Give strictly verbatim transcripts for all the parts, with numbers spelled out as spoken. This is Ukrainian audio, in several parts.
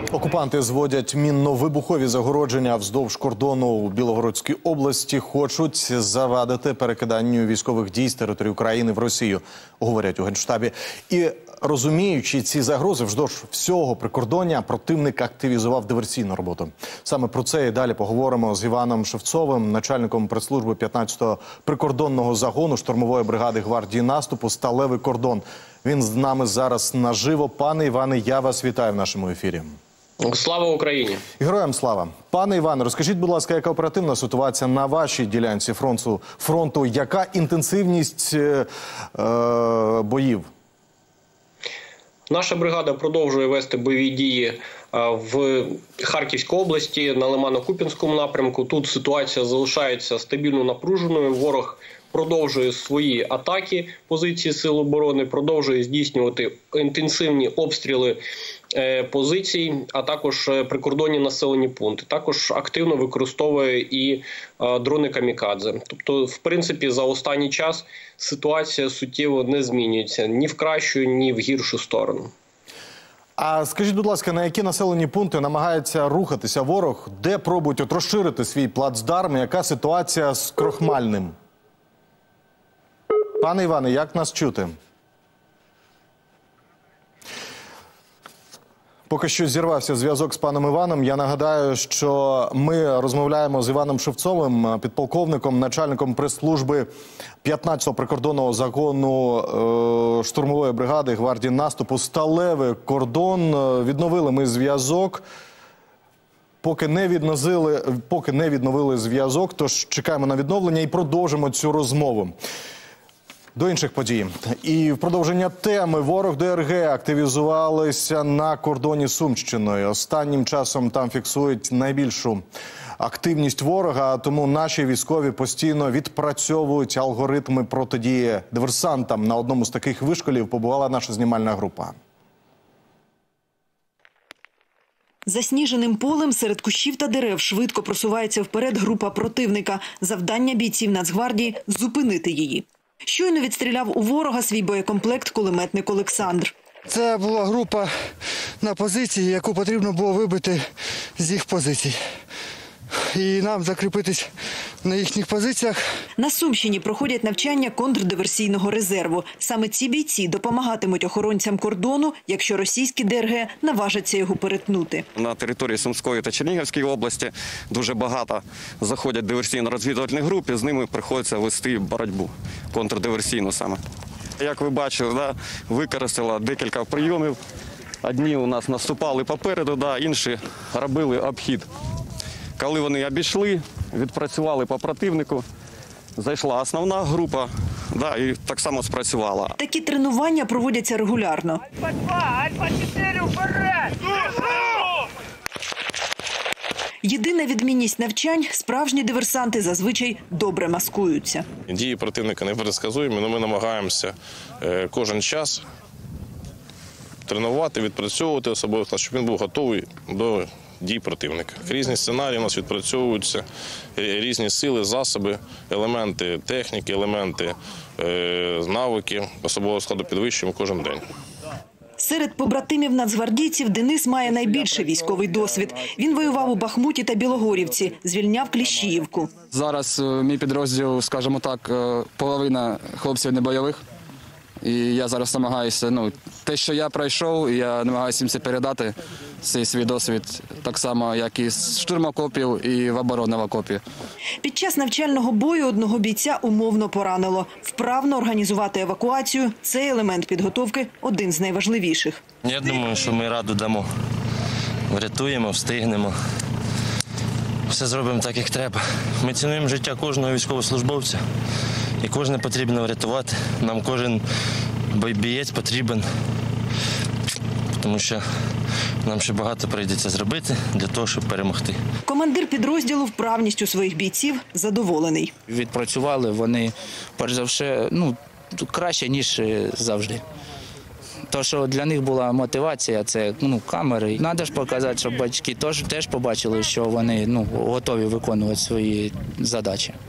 Окупанти зводять мінно-вибухові загородження вздовж кордону у Білгородській області. Хочуть завадити перекиданню військових дій з території України в Росію, говорять у Генштабі. І розуміючи ці загрози, вздовж всього прикордоння противник активізував диверсійну роботу. Саме про це і далі поговоримо з Іваном Шевцовим, начальником прес-служби п'ятнадцятого прикордонного загону штурмової бригади гвардії наступу «Сталевий кордон». Він з нами зараз наживо. Пане Іване, я вас вітаю в нашому ефірі. Слава Україні! Героям слава! Пане Іване, розкажіть, будь ласка, яка оперативна ситуація на вашій ділянці фронту, фронту яка інтенсивність е, е, боїв? Наша бригада продовжує вести бойові дії в Харківській області, на Лимано-Куп'янському напрямку. Тут ситуація залишається стабільно напруженою. Ворог продовжує свої атаки позиції Сил оборони, продовжує здійснювати інтенсивні обстріли позицій, а також прикордонні населені пункти. Також активно використовує і дрони камікадзе. Тобто, в принципі, за останній час ситуація суттєво не змінюється ні в кращу, ні в гіршу сторону. А скажіть, будь ласка, на які населені пункти намагається рухатися ворог? Де пробують от розширити свій плацдарм? Яка ситуація з Крохмальним? Пане Іване, як нас чути? Поки що зірвався зв'язок з паном Іваном. Я нагадаю, що ми розмовляємо з Іваном Шевцовим, підполковником, начальником прес-служби п'ятнадцятого прикордонного загону е, штурмової бригади гвардії наступу «Сталевий кордон». Відновили ми зв'язок. Поки не відновили, поки не відновили зв'язок, тож чекаємо на відновлення і продовжимо цю розмову. До інших подій. І в продовження теми ворог ДРГ активізувалися на кордоні з Сумщиною. Останнім часом там фіксують найбільшу активність ворога, тому наші військові постійно відпрацьовують алгоритми протидії диверсантам. На одному з таких вишколів побувала наша знімальна група. Засніженим полем серед кущів та дерев швидко просувається вперед група противника. Завдання бійців Нацгвардії – зупинити її. Щойно відстріляв у ворога свій боєкомплект кулеметник Олександр. Це була група на позиції, яку потрібно було вибити з їх позицій. І нам закріпитись на їхніх позиціях. На Сумщині проходять навчання контрдиверсійного резерву. Саме ці бійці допомагатимуть охоронцям кордону, якщо російські ДРГ наважаться його перетнути. На території Сумської та Чернігівської області дуже багато заходять диверсійно-розвідувальні групи, з ними приходиться вести боротьбу, контрдиверсійну саме. Як ви бачили, да, використала декілька прийомів. Одні у нас наступали попереду, да, інші робили обхід. Коли вони обійшли, відпрацювали по противнику, зайшла основна група, да, і так само спрацювала. Такі тренування проводяться регулярно. Єдина відмінність навчань – справжні диверсанти зазвичай добре маскуються. Дії противника непредсказуємі, але ми намагаємося кожен час тренувати, відпрацьовувати особливо, щоб він був готовий до дій противника. Різні сценарії у нас відпрацьовуються, різні сили, засоби, елементи техніки, елементи е, навики, особового складу підвищуємо кожен день. Серед побратимів нацгвардійців Денис має найбільший військовий досвід. Він воював у Бахмуті та Білогорівці, звільняв Кліщіївку. Зараз мій підрозділ, скажімо так, половина хлопців не бойових. І я зараз намагаюся, ну, те, що я пройшов, я намагаюся їм це передати, цей свій досвід, так само, як і з штурмокопів, і в обороні в окопі. Під час навчального бою одного бійця умовно поранило. Вправно організувати евакуацію – цей елемент підготовки один з найважливіших. Я думаю, що ми раду дамо. Врятуємо, встигнемо. Все зробимо так, як треба. Ми цінуємо життя кожного військовослужбовця. І кожне потрібно врятувати. Нам кожен боєць потрібен, тому що нам ще багато прийдеться зробити для того, щоб перемогти. Командир підрозділу вправністю своїх бійців задоволений. Відпрацювали вони, перш за все, ну, краще, ніж завжди. То, що для них була мотивація, це, ну, камери. Треба ж показати, щоб батьки теж, теж побачили, що вони, ну, готові виконувати свої задачі. Поки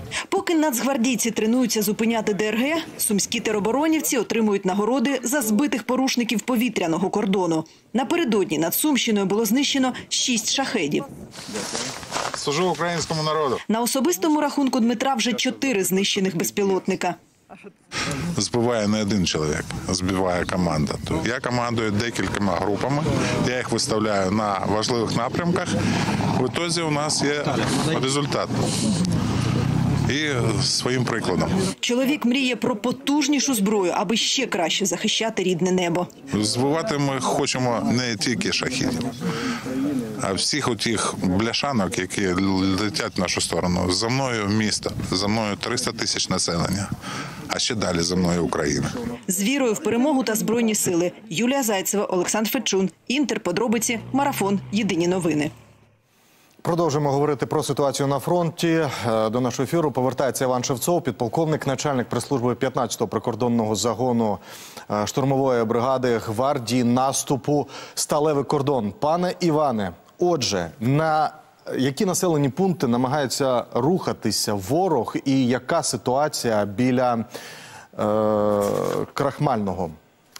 Поки нацгвардійці тренуються зупиняти ДРГ, сумські тероборонівці отримують нагороди за збитих порушників повітряного кордону. Напередодні над Сумщиною було знищено шість шахедів. Служу українському народу. На особистому рахунку Дмитра вже чотири знищених безпілотника. Збиває не один чоловік, збиває команда. Я командую декількома групами, я їх виставляю на важливих напрямках. В ітозі у нас є результат. І своїм прикладом. Чоловік мріє про потужнішу зброю, аби ще краще захищати рідне небо. Збивати ми хочемо не тільки шахідів, а всіх отих бляшанок, які летять в нашу сторону. За мною місто, за мною триста тисяч населення, а ще далі за мною Україна. З вірою в перемогу та Збройні сили. Юлія Зайцева, Олександр Федчун. Інтер. Подробиці. Марафон. Єдині новини. Продовжуємо говорити про ситуацію на фронті. До нашого ефіру повертається Іван Шевцов, підполковник, начальник прес-служби п'ятнадцятого прикордонного загону штурмової бригади гвардії наступу «Сталевий кордон». Пане Іване, отже, на які населені пункти намагається рухатися ворог і яка ситуація біля е, Крахмального?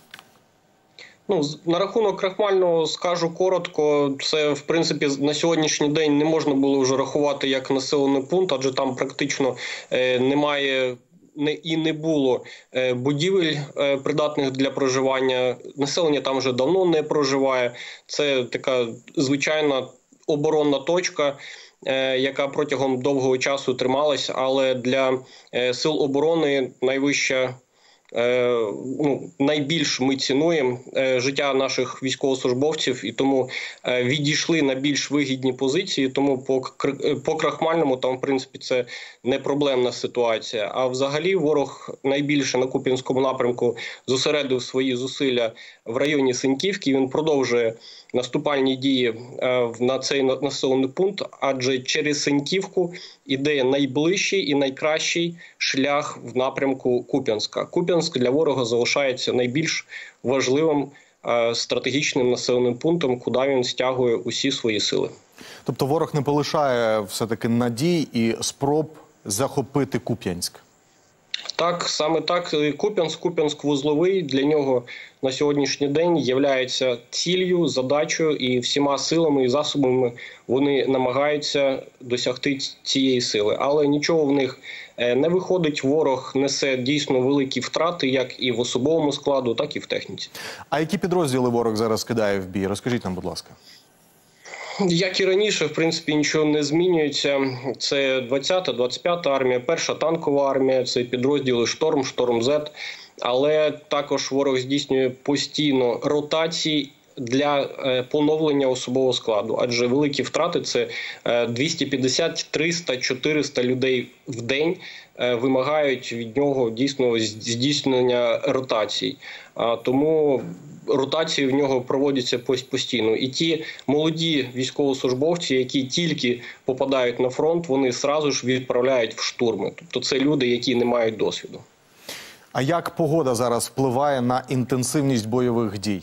Ну, на рахунок Крахмального скажу коротко. Це, в принципі, на сьогоднішній день не можна було вже рахувати як населений пункт, адже там практично е, немає не, і не було е, будівель е, придатних для проживання. Населення там вже давно не проживає. Це така звичайна оборонна точка, е, яка протягом довгого часу трималась, але для е, сил оборони найвища Ну, найбільш ми цінуємо життя наших військовослужбовців і тому відійшли на більш вигідні позиції. Тому по, по Крахмальному там, в принципі, це не проблемна ситуація. А взагалі ворог найбільше на Куп'янському напрямку зосередив свої зусилля в районі Синьківки. Він продовжує наступальні дії на цей населений пункт, адже через Синьківку іде найближчий і найкращий шлях в напрямку Куп'янська. Куп'янськ для ворога залишається найбільш важливим стратегічним населеним пунктом, куди він стягує усі свої сили. Тобто ворог не полишає все-таки надій і спроб захопити Куп'янськ? Так, саме так. Куп'янськ, Куп'янськ-вузловий для нього на сьогоднішній день є ціллю, задачею, і всіма силами і засобами вони намагаються досягти цієї сили. Але нічого в них не виходить. Ворог несе дійсно великі втрати, як і в особовому складу, так і в техніці. А які підрозділи ворог зараз кидає в бій? Розкажіть нам, будь ласка. Як і раніше, в принципі, нічого не змінюється. Це двадцята, двадцять п'ята армія, перша танкова армія, це підрозділи «Шторм», «Шторм-Зет». Але також ворог здійснює постійно ротації для поновлення особового складу. Адже великі втрати – це двісті п'ятдесят, триста, чотириста людей в день вимагають від нього дійсно здійснення ротацій. Тому ротації в нього проводяться постійно. І ті молоді військовослужбовці, які тільки попадають на фронт, вони одразу ж відправляють в штурми. Тобто це люди, які не мають досвіду. А як погода зараз впливає на інтенсивність бойових дій?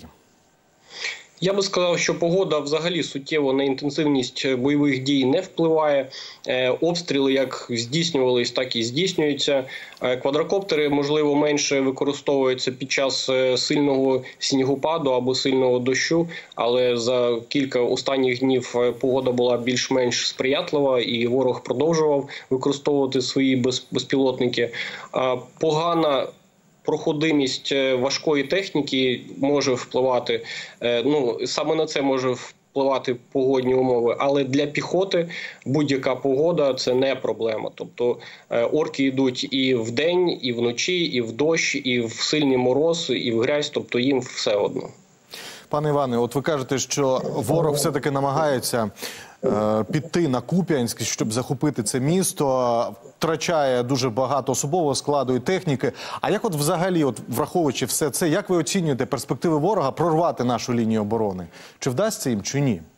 Я би сказав, що погода взагалі суттєво на інтенсивність бойових дій не впливає. Обстріли як здійснювались, так і здійснюються. Квадрокоптери, можливо, менше використовуються під час сильного снігопаду або сильного дощу, але за кілька останніх днів погода була більш-менш сприятлива і ворог продовжував використовувати свої безпілотники. Погана проходимість важкої техніки може впливати, ну, саме на це може впливати погодні умови, але для піхоти будь-яка погода – це не проблема. Тобто орки йдуть і вдень, і вночі, і в дощ, і в сильний мороз, і в грязь, тобто їм все одно. Пане Іване, от ви кажете, що ворог все-таки намагається е, піти на Куп'янськ, щоб захопити це місто, втрачає дуже багато особового складу і техніки. А як от взагалі, от враховуючи все це, як ви оцінюєте перспективи ворога прорвати нашу лінію оборони? Чи вдасться їм, чи ні?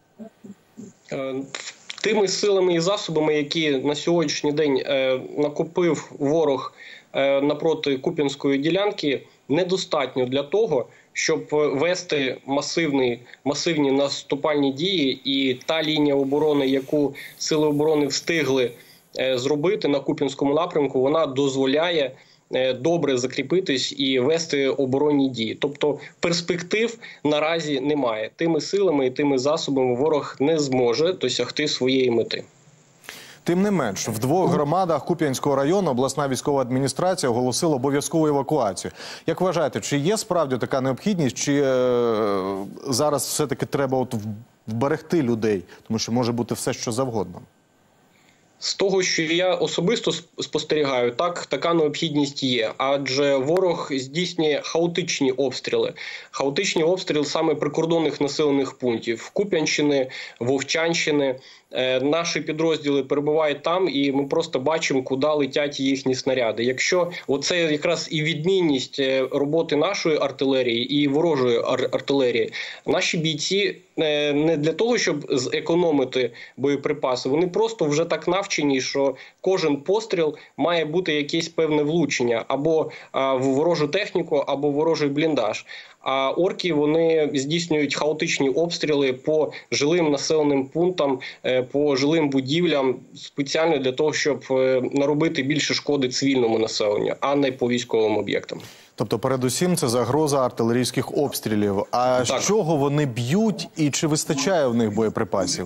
Тими силами і засобами, які на сьогоднішній день е, накопив ворог е, напроти Куп'янської ділянки, недостатньо для того, щоб вести масивні, масивні наступальні дії, і та лінія оборони, яку сили оборони встигли зробити на Куп'янському напрямку, вона дозволяє добре закріпитись і вести оборонні дії. Тобто перспектив наразі немає. Тими силами і тими засобами ворог не зможе досягти своєї мети. Тим не менш, в двох громадах Куп'янського району обласна військова адміністрація оголосила обов'язкову евакуацію. Як вважаєте, чи є справді така необхідність, чи е, зараз все-таки треба от вберегти людей, тому що може бути все, що завгодно? З того, що я особисто спостерігаю, так, така необхідність є. Адже ворог здійснює хаотичні обстріли. Хаотичні обстріли саме прикордонних населених пунктів. Куп'янщини, Вовчанщини. Наші підрозділи перебувають там, і ми просто бачимо, куди летять їхні снаряди. Якщо оце якраз і відмінність роботи нашої артилерії і ворожої ар артилерії, наші бійці не для того, щоб зекономити боєприпаси, вони просто вже так навчені, що кожен постріл має бути якесь певне влучення або в ворожу техніку, або в ворожий бліндаж. А орки, вони здійснюють хаотичні обстріли по жилим населеним пунктам, по жилим будівлям, спеціально для того, щоб наробити більше шкоди цивільному населенню, а не по військовим об'єктам. Тобто, передусім, це загроза артилерійських обстрілів. А так. З чого вони б'ють і чи вистачає в них боєприпасів?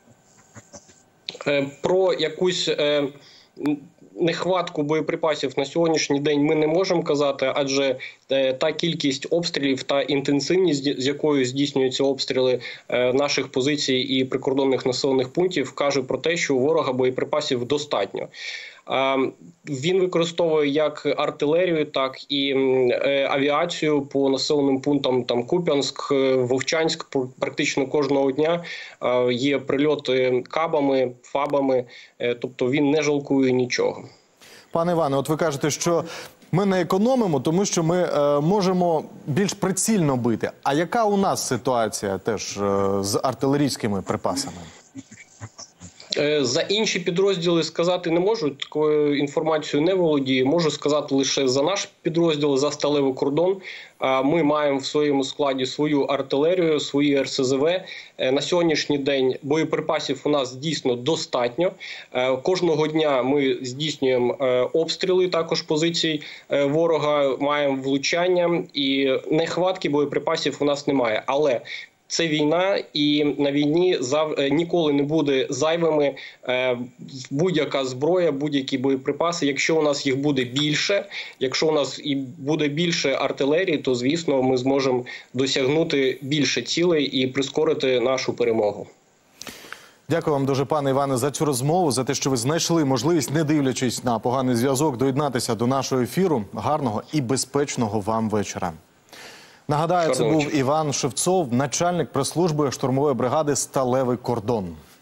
Про якусь нехватку боєприпасів на сьогоднішній день ми не можемо казати, адже та кількість обстрілів та інтенсивність, з якою здійснюються обстріли наших позицій і прикордонних населених пунктів, каже про те, що у ворога боєприпасів достатньо. Він використовує як артилерію, так і авіацію по населеним пунктам, там Куп'янськ, Вовчанськ, практично кожного дня є прильоти кабами, фабами, тобто він не жалкує нічого. Пане Іване, от ви кажете, що ми не економимо, тому що ми е, можемо більш прицільно бити. А яка у нас ситуація теж е, з артилерійськими припасами? За інші підрозділи сказати не можу, такою інформацією не володію. Можу сказати лише за наш підрозділ, за Сталевий кордон. Ми маємо в своєму складі свою артилерію, свої ер ес зе ве. На сьогоднішній день боєприпасів у нас дійсно достатньо. Кожного дня ми здійснюємо обстріли також позицій ворога, маємо влучання і нехватки боєприпасів у нас немає. Але це війна, і на війні зав... ніколи не буде зайвими е, будь-яка зброя, будь-які боєприпаси. Якщо у нас їх буде більше, якщо у нас і буде більше артилерії, то, звісно, ми зможемо досягнути більше цілей і прискорити нашу перемогу. Дякую вам дуже, пане Іване, за цю розмову, за те, що ви знайшли можливість, не дивлячись на поганий зв'язок, доєднатися до нашого ефіру. Гарного і безпечного вам вечора. Нагадаю, це був Іван Шевцов, начальник прес-служби штурмової бригади «Сталевий кордон».